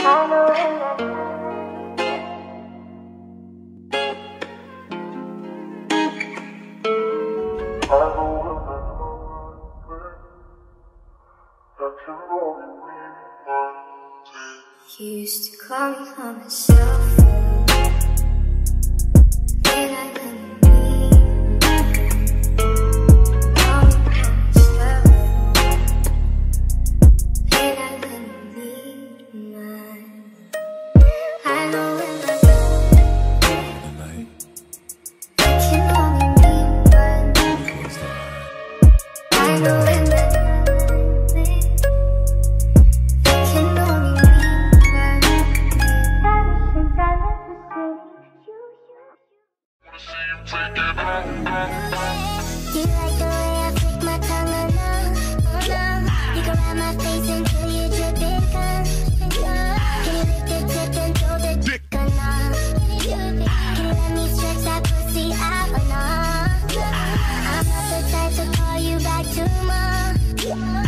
You used to call me on my cell phone. Then I couldn't leave. Call me on my cell phone. Then I couldn't leave mine. I know when I go, I can only mean one. I know when I do you like the way I flick my tongue or no? You can ride my face until you drip it, Can you lick the tip and throw the dick or no? Can you let me stretch that pussy out or no? I'm not the type to call you back tomorrow.